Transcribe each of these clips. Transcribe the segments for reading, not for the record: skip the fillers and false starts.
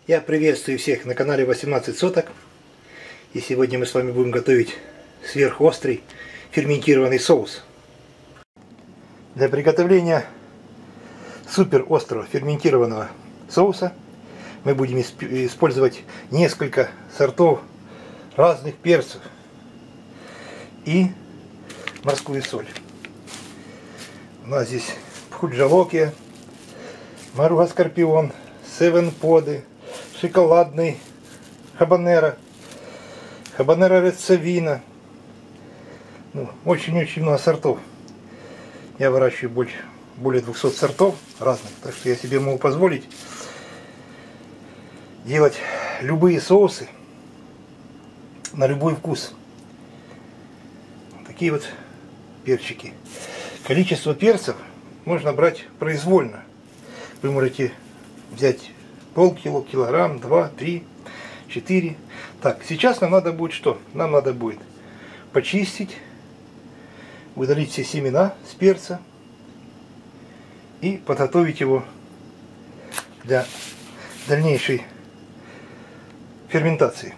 Я приветствую всех на канале 18 соток. И сегодня мы с вами будем готовить сверхострый ферментированный соус. Для приготовления супер острого ферментированного соуса мы будем использовать несколько сортов разных перцев и морскую соль. У нас здесь пхуджалокия, маруга скорпион, севен-поды, шоколадный хабанеро, хабанеро рецовина. Очень-очень много сортов. Я выращиваю более 200 сортов разных, так что я себе могу позволить делать любые соусы на любой вкус. Такие вот перчики. Количество перцев можно брать произвольно. Вы можете взять полкило, килограмм, 2, 3, 4. Так, сейчас нам надо будет что? Нам надо будет почистить, удалить все семена с перца и подготовить его для дальнейшей ферментации.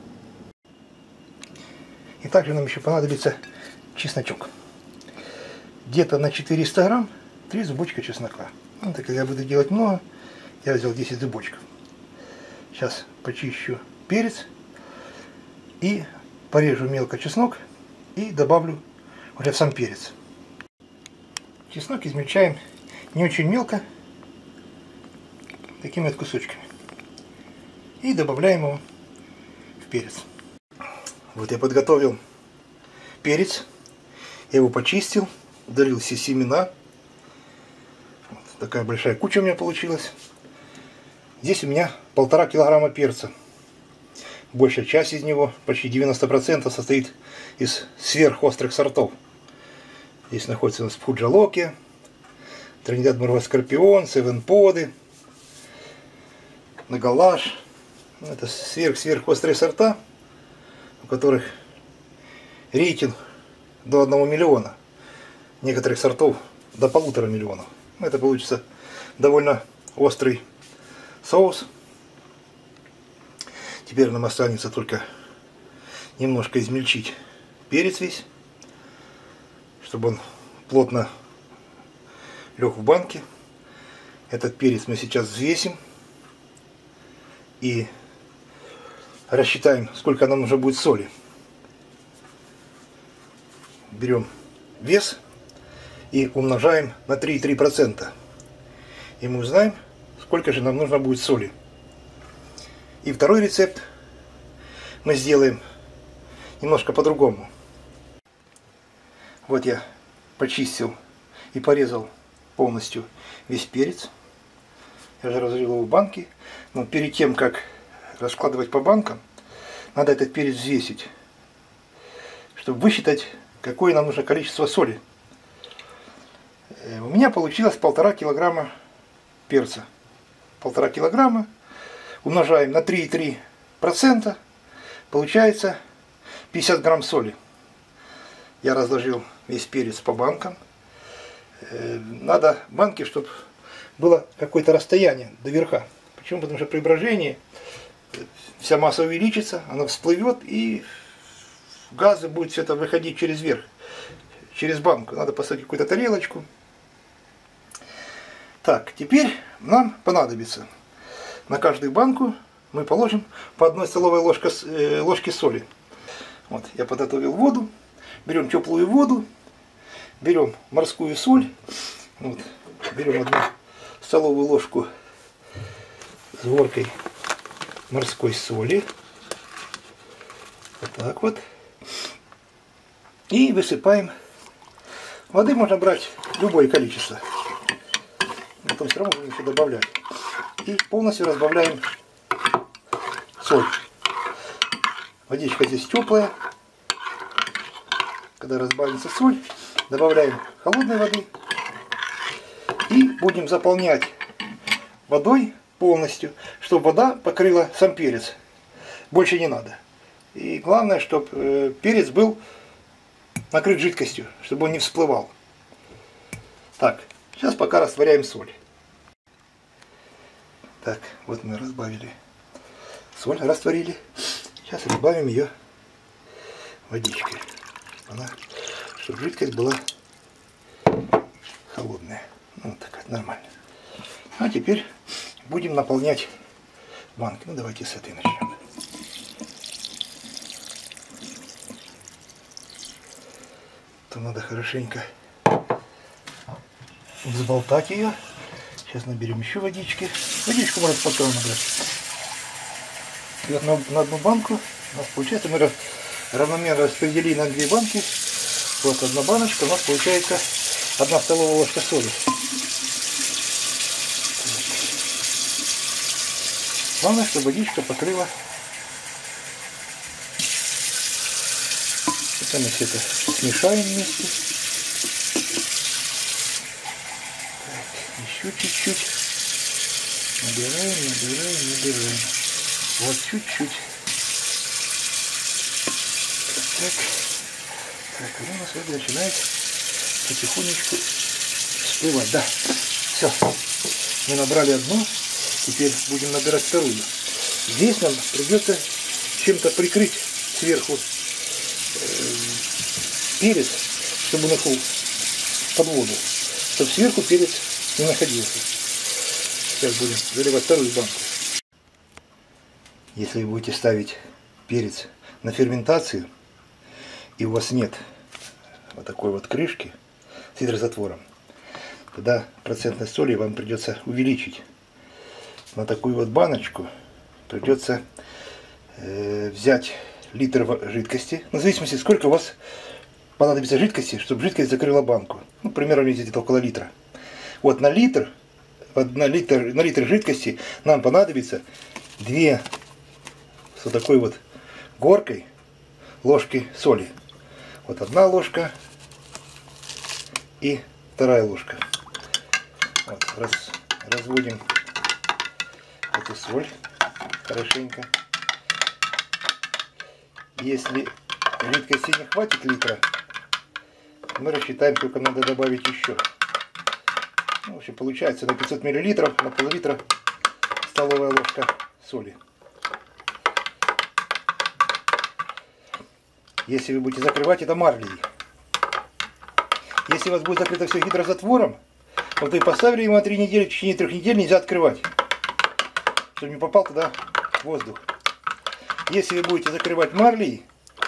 И также нам еще понадобится чесночок. Где-то на 400 грамм 3 зубочка чеснока. Так как я буду делать много, я взял 10 зубочков. Сейчас почищу перец и порежу мелко чеснок и добавлю уже в сам перец. Чеснок измельчаем не очень мелко, такими вот кусочками. И добавляем его в перец. Вот я подготовил перец, я его почистил, удалил все семена. Вот такая большая куча у меня получилась. Здесь у меня 1,5 килограмма перца. Большая часть из него, почти 90%, состоит из сверхострых сортов. Здесь находится у нас пхуджалокия, Тринидад Маруга скорпион, севен-поды, нагалаш. Это сверхострые сорта, у которых рейтинг до 1 миллиона. Некоторых сортов до 1,5 миллиона. Это получится довольно острый соус. Теперь нам останется только немножко измельчить перец весь, чтобы он плотно лег в банке. Этот перец мы сейчас взвесим и рассчитаем, сколько нам нужно будет соли. Берем вес и умножаем на 3,3%. И мы узнаем, сколько же нам нужно будет соли. И второй рецепт мы сделаем немножко по-другому. Вот я почистил и порезал полностью весь перец. Я уже разложил его в банки. Но перед тем, как раскладывать по банкам, надо этот перец взвесить, чтобы высчитать, какое нам нужно количество соли. У меня получилось 1,5 килограмма перца. 1,5 килограмма умножаем на 3,3%, получается 50 грамм соли. Я разложил весь перец по банкам. Надо банки, чтобы было какое-то расстояние до верха. Почему? Потому что при брожении вся масса увеличится, она всплывет, и газы будет все это выходить через верх, через банку. Надо поставить какую-то тарелочку. Так, теперь нам понадобится на каждую банку мы положим по 1 столовой ложке соли. Вот, я подготовил воду. Берем теплую воду, берем морскую соль. Вот, берем 1 столовую ложку с горкой морской соли. Вот так вот. И высыпаем. Воды можно брать любое количество. Потом все равно будем еще добавлять. И полностью разбавляем соль. Водичка здесь теплая. Когда разбавится соль, добавляем холодной воды. И будем заполнять водой полностью, чтобы вода покрыла сам перец. Больше не надо. И главное, чтобы перец был накрыт жидкостью, чтобы он не всплывал. Так, сейчас пока растворяем соль. Так, вот мы разбавили соль растворили. Сейчас добавим ее водичкой. Чтобы жидкость была холодная. Ну, вот такая, нормально. А теперь будем наполнять банки. Ну, давайте с этой начнем. То надо хорошенько взболтать ее. Сейчас наберем еще водички. Водичку можно потом набрать. И вот на одну банку у нас получается, мы равномерно распределили на 2 банки. Вот одна баночка, у нас получается 1 столовая ложка соли. Главное, чтобы водичка покрыла. Это мы все это смешаем вместе. Так, еще чуть-чуть. Набираем. Вот чуть-чуть. Так, она у нас вот начинает потихонечку всплывать. Да, все. Мы набрали одну, теперь будем набирать вторую. Здесь нам придется чем-то прикрыть сверху перец, чтобы он ушел под воду, чтобы сверху перец не находился. Сейчас будем заливать вторую банку. Если вы будете ставить перец на ферментацию, и у вас нет вот такой вот крышки с гидрозатвором, тогда процентность соли вам придется увеличить. На такую вот баночку придется взять литр жидкости, в зависимости, сколько у вас понадобится жидкости, чтобы жидкость закрыла банку. Ну, примерно где-то около литра. Вот на литр жидкости нам понадобится 2 с вот такой вот горкой ложки соли. Вот 1 ложка и 2 ложка. Вот, разводим эту соль хорошенько. Если жидкости не хватит литра, мы рассчитаем, сколько надо добавить еще. Ну, в общем, получается на 500 мл, на пол-литра столовая ложка соли. Если вы будете закрывать это марлей. Если у вас будет закрыто все гидрозатвором, вот вы поставили его на 3 недели, в течение 3 недель нельзя открывать, чтобы не попал туда воздух. Если вы будете закрывать марлей,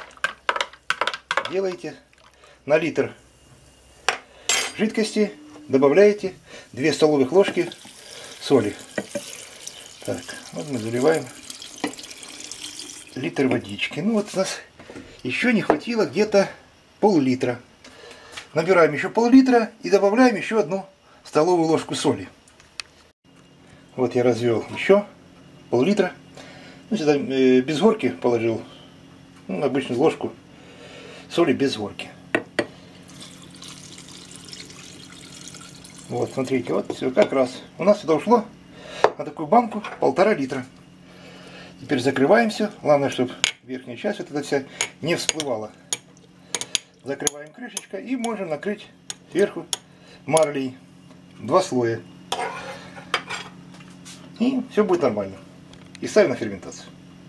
делаете на литр жидкости, добавляете 2 столовых ложки соли. Так, вот мы заливаем литр водички. Ну вот у нас еще не хватило где-то пол-литра. Набираем еще пол-литра и добавляем еще 1 столовую ложку соли. Вот я развел еще пол-литра. Ну, сюда без горки положил, ну, обычную ложку соли без горки. Вот, смотрите, вот все, как раз. У нас сюда ушло на такую банку 1,5 литра. Теперь закрываем все. Главное, чтобы верхняя часть вот эта вся не всплывала. Закрываем крышечкой и можем накрыть сверху марлей 2 слоя. И все будет нормально. И ставим на ферментацию.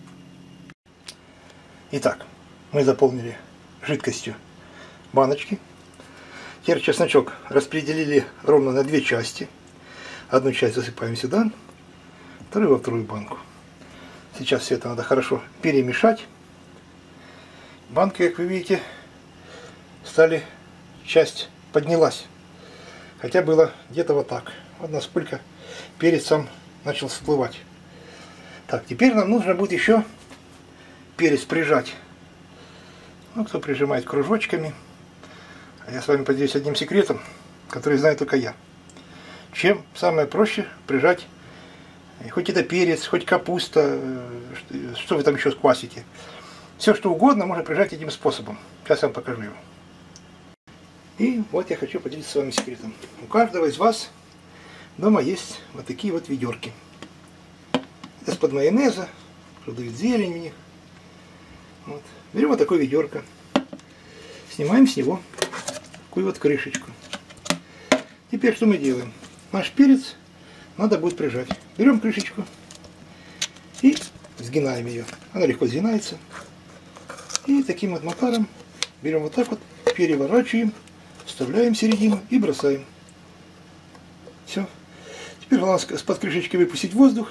Итак, мы заполнили жидкостью баночки. Теперь чесночок распределили ровно на 2 части. Одну часть засыпаем сюда, вторую во вторую банку. Сейчас все это надо хорошо перемешать. Банки, как вы видите, часть поднялась. Хотя было где-то вот так. Вот насколько перец сам начал всплывать. Так, теперь нам нужно будет еще перец прижать. Ну, кто прижимает кружочками. А я с вами поделюсь одним секретом, который знаю только я. Чем самое проще прижать, хоть это перец, хоть капуста, что вы там еще сквасите. Все что угодно можно прижать этим способом. Сейчас я вам покажу его. И вот я хочу поделиться с вами секретом. У каждого из вас дома есть вот такие вот ведерки. Из-под майонеза, продают зелень в них. Вот. Берем вот такое ведерко. Снимаем с него такую вот крышечку. Теперь что мы делаем? Наш перец надо будет прижать. Берем крышечку и сгинаем ее. Она легко сгинается. И таким вот макаром берем вот так вот, переворачиваем, вставляем в середину и бросаем. Все. Теперь главное с-под крышечки выпустить воздух.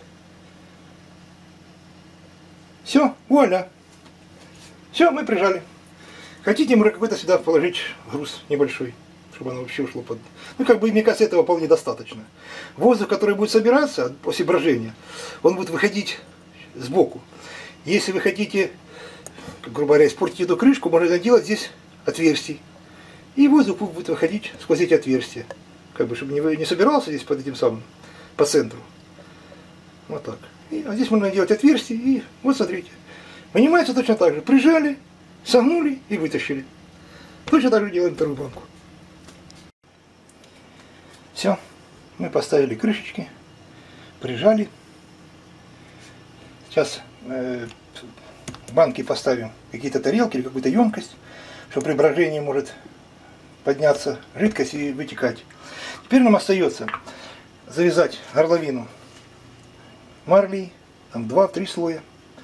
Все, вуаля. Все, мы прижали. Хотите, можно какой-то сюда положить груз небольшой, чтобы оно вообще ушло под... Ну, как бы, мне кажется, этого вполне достаточно. Воздух, который будет собираться после брожения, он будет выходить сбоку. Если вы хотите, грубо говоря, испортить эту крышку, можно делать здесь отверстий. И воздух будет выходить сквозь эти отверстия. Как бы, чтобы не собирался здесь под этим самым, по центру. Вот так. А здесь можно делать отверстия, и вот смотрите. Вынимается точно так же. Прижали, согнули и вытащили. Точно так же делаем вторую банку. Все. Мы поставили крышечки, прижали. Сейчас в банки поставим какие-то тарелки или какую-то емкость, чтобы при брожении может подняться жидкость и вытекать. Теперь нам остается завязать горловину марлей, там 2-3 слоя.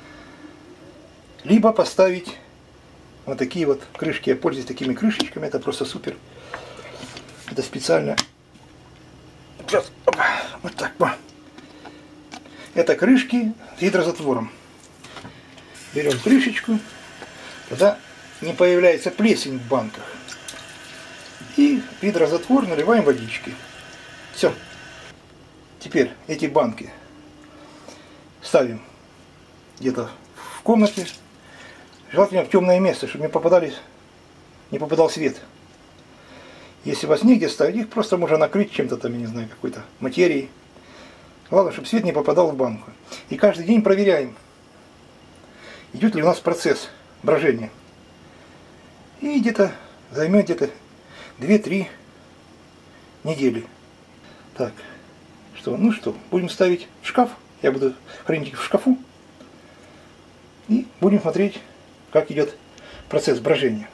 Либо поставить вот такие вот крышки. Я пользуюсь такими крышечками, это просто супер. Это специально. Сейчас, вот так. Это крышки с гидрозатвором. Берем крышечку, тогда не появляется плесень в банках. И в гидрозатвор наливаем водички. Все. Теперь эти банки ставим где-то в комнате. Желательно в темное место, чтобы не попадал свет. Если вас негде ставить, их просто можно накрыть чем-то там, я не знаю, какой-то материей. Главное, чтобы свет не попадал в банку. И каждый день проверяем, идет ли у нас процесс брожения. И где-то займет где-то 2-3 недели. Так, что, будем ставить в шкаф. Я буду хранить их в шкафу. И будем смотреть, как идет процесс брожения.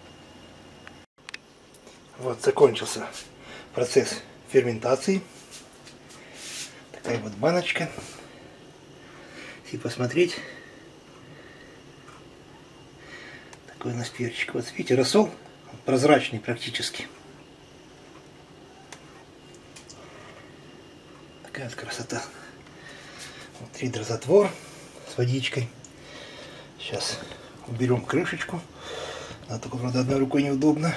Вот закончился процесс ферментации. Такая вот баночка. Если посмотреть, такой у нас перчик. Вот видите, рассол прозрачный практически. Такая вот красота. Вот гидрозатвор с водичкой. Сейчас уберем крышечку. Она только, правда, одной рукой неудобно.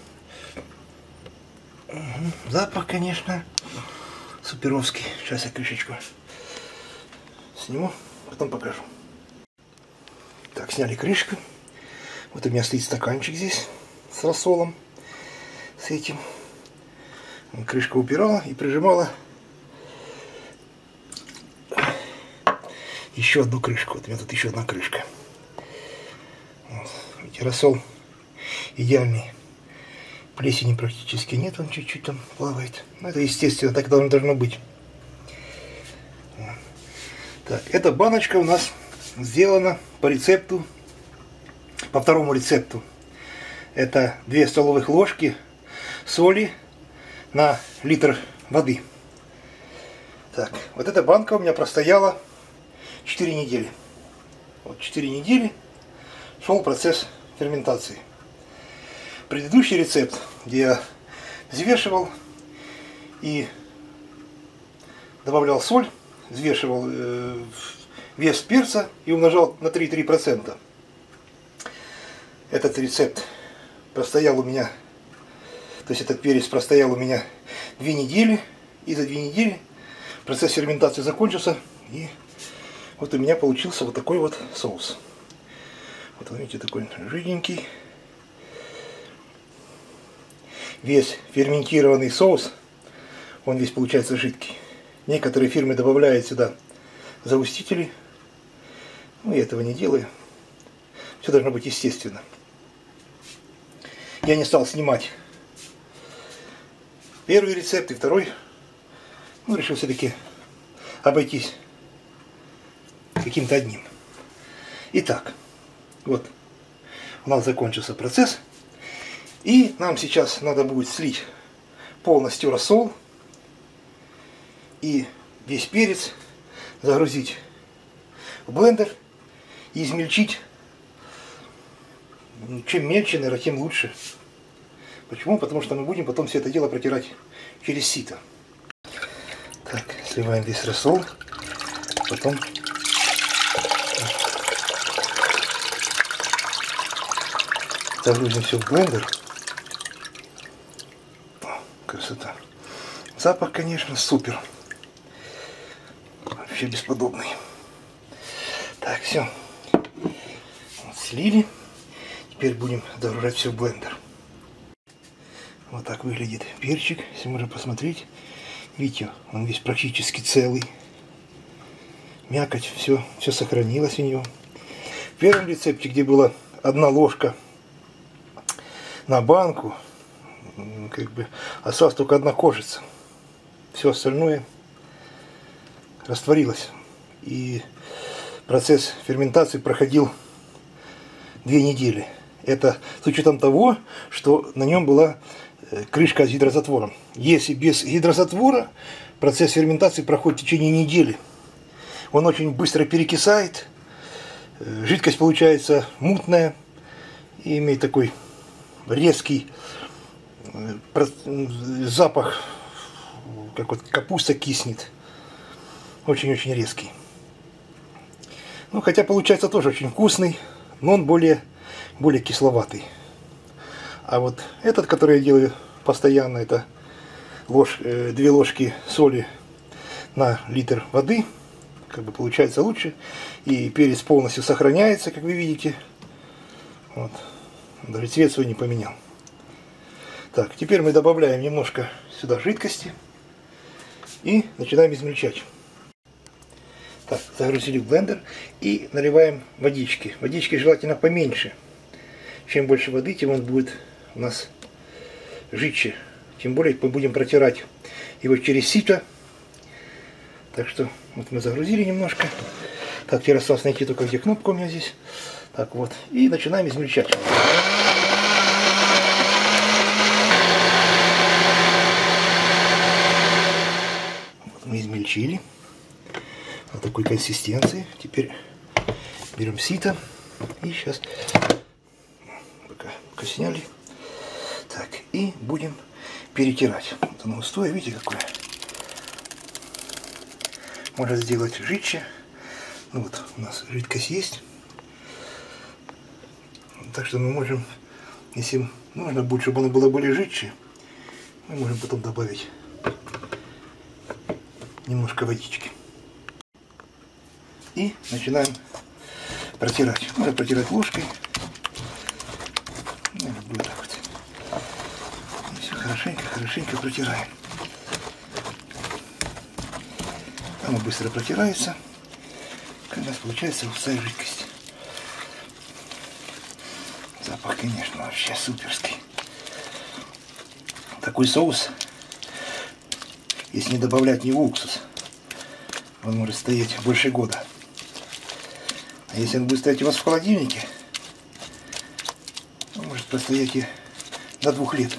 Запах, конечно, суперовский. Сейчас я крышечку сниму, потом покажу. Так, сняли крышку. Вот у меня стоит стаканчик здесь с рассолом, с этим. Крышка упирала и прижимала еще одну крышку. Вот у меня тут еще одна крышка. Вот. Видите, рассол идеальный. Плесени практически нет, он чуть-чуть там плавает. Но это естественно, так должно быть. Так, эта баночка у нас сделана по рецепту, по второму рецепту. Это 2 столовых ложки соли на литр воды. Так, вот эта банка у меня простояла 4 недели. Вот 4 недели шел процесс ферментации. Предыдущий рецепт, где я взвешивал и добавлял соль, взвешивал вес перца и умножал на 3,3%. Этот рецепт простоял у меня, то есть этот перец простоял у меня 2 недели, и за 2 недели процесс ферментации закончился, и вот у меня получился вот такой вот соус. Вот видите, такой жиденький. Весь ферментированный соус, он весь получается жидкий. Некоторые фирмы добавляют сюда загустители. Ну, я этого не делаю. Все должно быть естественно. Я не стал снимать первый рецепт и второй. Ну, решил все-таки обойтись каким-то одним. Итак, вот у нас закончился процесс. И нам сейчас надо будет слить полностью рассол и весь перец загрузить в блендер и измельчить. Чем мельче, наверное, тем лучше. Почему? Потому что мы будем потом все это дело протирать через сито. Так, сливаем весь рассол. Потом загрузим все в блендер. Красота. Запах, конечно, супер. Вообще бесподобный. Так, все. Вот, слили. Теперь будем загружать все в блендер. Вот так выглядит перчик. Если можно посмотреть. Видите, он весь практически целый. Мякоть, все сохранилось у него. В первом рецепте, где была 1 ложка на банку, как бы осталась только 1 кожица. Все остальное растворилось. И процесс ферментации проходил 2 недели. Это с учетом того, что на нем была крышка с гидрозатвором. Если без гидрозатвора, процесс ферментации проходит в течение недели. Он очень быстро перекисает, жидкость получается мутная и имеет такой резкий запах, как вот капуста киснет. Очень-очень резкий. Ну, хотя получается тоже очень вкусный, но он более кисловатый. А вот этот, который я делаю постоянно, это 2 ложки соли на литр воды, как бы получается лучше. И перец полностью сохраняется, как вы видите. Вот. Даже цвет свой не поменял. Так, теперь мы добавляем немножко сюда жидкости и начинаем измельчать. Так, загрузили в блендер и наливаем водички. Водички желательно поменьше. Чем больше воды, тем он будет у нас жидче. Тем более мы будем протирать его через сито. Так что вот мы загрузили немножко. Так, теперь осталось найти только, где кнопка у меня здесь. Так вот. И начинаем измельчать. Вот мы измельчили. Вот такой консистенции. Теперь берем сито. И сейчас пока сняли. Так, и будем перетирать. Вот оно густое, видите, какое. Можно сделать жидче. Ну вот, у нас жидкость есть. Так что мы можем, если нужно будет, чтобы оно было более жидче, мы можем потом добавить немножко водички. И начинаем протирать. Можно протирать ложкой. Я люблю так вот. И все хорошенько протираем. Оно быстро протирается, когда у нас получается густая жидкость. Запах, конечно, вообще суперский. Такой соус, если не добавлять в него уксус, он может стоять больше года. А если он будет стоять у вас в холодильнике, он может простоять и до 2 лет.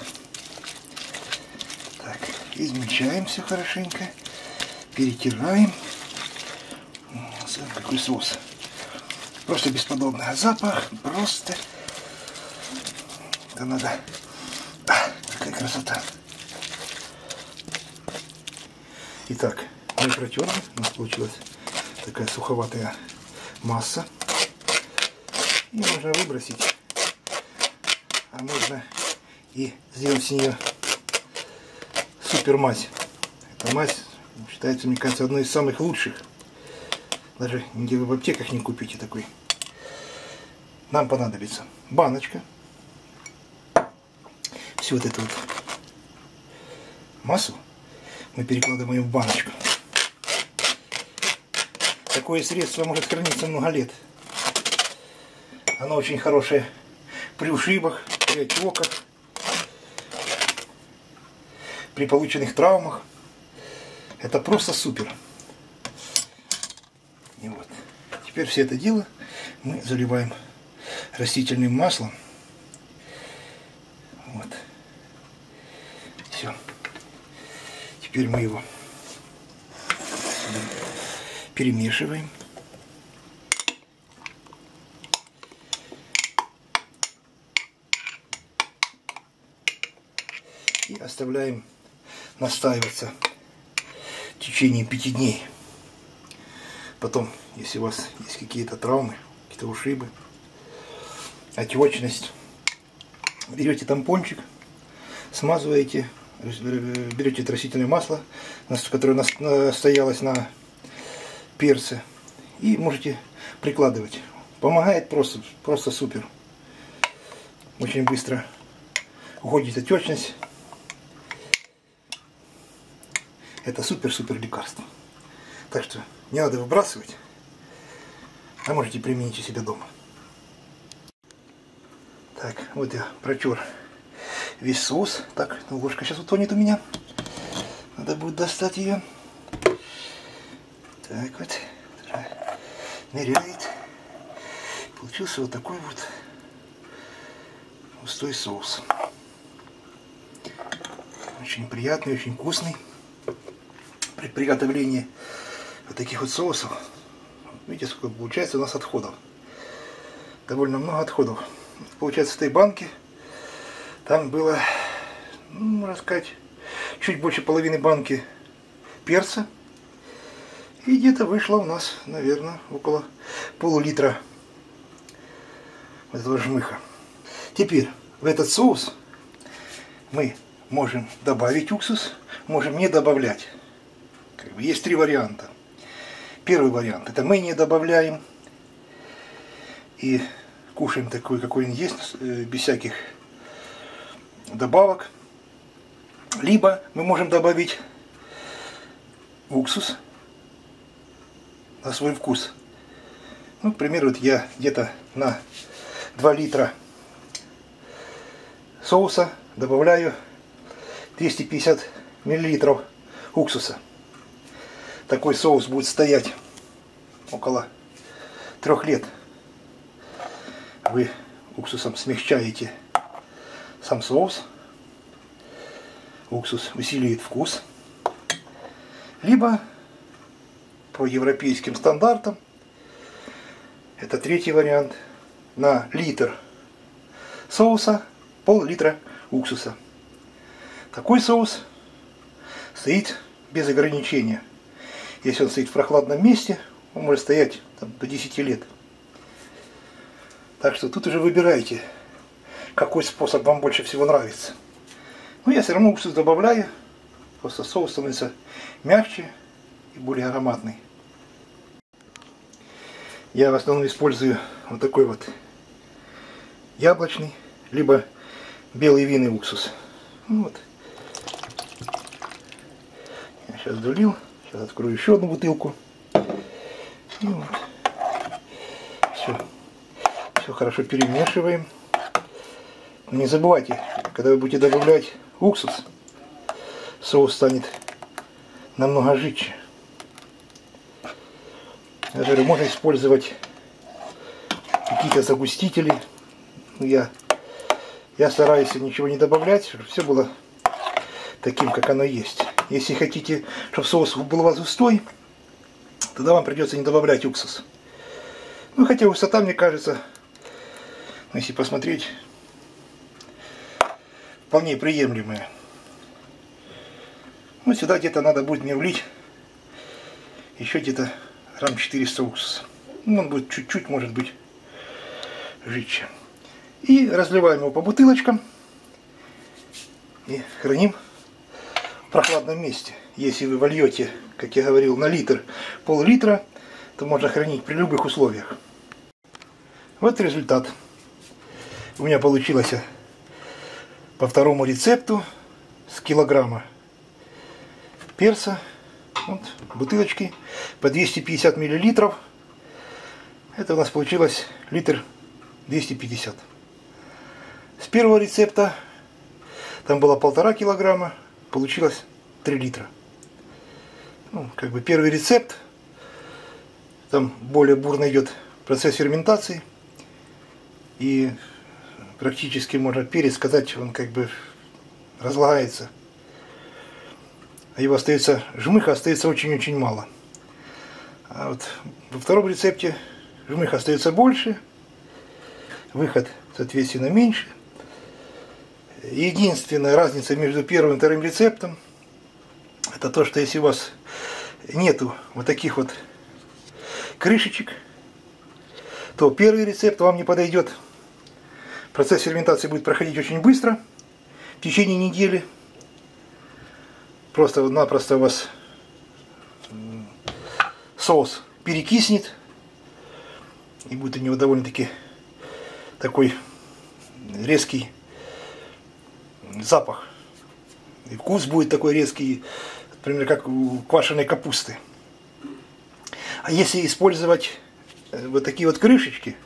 Так, измельчаем все хорошенько. Перетираем. Смотрите, какой соус. Просто бесподобный. А запах просто... Это надо... Какая красота. Итак, мы протерли. У нас получилась такая суховатая масса. И можно выбросить. А можно и сделать с нее супер мазь. Эта мазь считается, мне кажется, одной из самых лучших. Даже нигде вы в аптеках не купите такой. Нам понадобится баночка. Всю вот эту вот массу мы перекладываем в баночку. Такое средство может храниться много лет. Оно очень хорошее при ушибах, при отеках, при полученных травмах. Это просто супер. И вот. Теперь все это дело мы заливаем растительным маслом. Вот. Все. Теперь мы его перемешиваем. оставляем настаиваться в течение 5 дней. Потом, если у вас есть какие-то травмы, какие-то ушибы, отечность, берете тампончик, смазываете, берете это растительное масло, которое настоялось на перце, и можете прикладывать. Помогает просто супер. Очень быстро уходит отечность. Это супер-супер лекарство. Так что не надо выбрасывать, а можете применить у себя дома. Так, вот я протер весь соус. Так, ложка сейчас утонет у меня. Надо будет достать ее. Так вот. Ныряет. Получился вот такой вот густой соус. Очень приятный, очень вкусный. При приготовлении вот таких вот соусов, видите, сколько получается у нас отходов. Довольно много отходов. Получается, в этой банке там было, ну, можно сказать, чуть больше половины банки перца. И где-то вышло у нас, наверное, около пол-литра этого жмыха. Теперь в этот соус мы можем добавить уксус, можем не добавлять. Есть 3 варианта. Первый вариант — это мы не добавляем и кушаем такой, какой он есть, без всяких добавок. Либо мы можем добавить уксус на свой вкус. Ну, к примеру, вот я где-то на 2 литра соуса добавляю 250 миллилитров уксуса. Такой соус будет стоять около 3 лет. Вы уксусом смягчаете сам соус. Уксус усиливает вкус. Либо по европейским стандартам, это 3-й вариант, на литр соуса пол-литра уксуса. Такой соус стоит без ограничения. Если он стоит в прохладном месте, он может стоять там до 10 лет. Так что тут уже выбирайте, какой способ вам больше всего нравится. Но я все равно уксус добавляю, просто соус становится мягче и более ароматный. Я в основном использую вот такой вот яблочный, либо белый винный уксус. Ну вот. Я сейчас долил. Сейчас открою еще одну бутылку. И вот. Все хорошо перемешиваем. Но не забывайте, когда вы будете добавлять уксус, соус станет намного жидче. Даже можно использовать какие-то загустители. Я стараюсь ничего не добавлять, чтобы все было таким, как оно есть. Если хотите, чтобы соус был у вас густой, тогда вам придется не добавлять уксус. Ну, хотя густота, мне кажется, если посмотреть, вполне приемлемая. Ну, сюда где-то надо будет мне влить еще где-то грамм 400 уксуса. Ну, он будет чуть-чуть, может быть, жидче. И разливаем его по бутылочкам и храним в прохладном месте. Если вы вольете, как я говорил, на литр пол-литра, то можно хранить при любых условиях. Вот результат. У меня получилось по 2-му рецепту с килограмма перца. Вот, бутылочки по 250 миллилитров. Это у нас получилось литр 250. С первого рецепта там было 1,5 килограмма, получилось 3 литра. Ну, как бы первый рецепт, там более бурно идет процесс ферментации, и практически можно перец сказать, он как бы разлагается. А его остается, жмыха остается очень-очень мало. А вот во 2-м рецепте жмыха остается больше, выход, соответственно, меньше. Единственная разница между первым и вторым рецептом — это то, что если у вас нету вот таких вот крышечек, то первый рецепт вам не подойдет. Процесс ферментации будет проходить очень быстро, в течение недели. Просто-напросто у вас соус перекиснет, и будет у него довольно-таки такой резкий запах. И вкус будет такой резкий, например, как у квашеной капусты. А если использовать вот такие вот крышечки,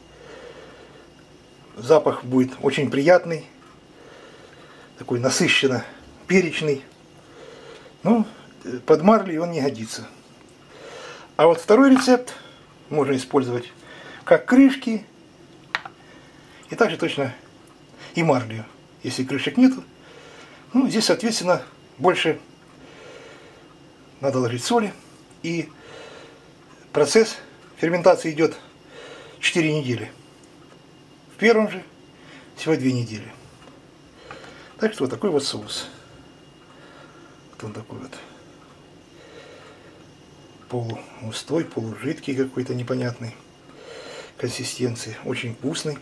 запах будет очень приятный, такой насыщенно перечный. Ну, под марли он не годится. А вот второй рецепт можно использовать как крышки, и также точно и марлю. Если крышек нету, ну, здесь, соответственно, больше надо ложить соли. И процесс ферментации идет 4 недели. В первом же всего 2 недели. Так что вот такой вот соус. Вот он такой вот полугустой, полужидкий какой-то непонятный консистенции. Очень вкусный.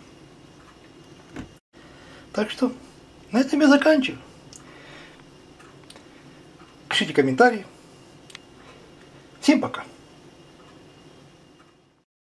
Так что на этом я заканчиваю. Пишите комментарии. Всем пока.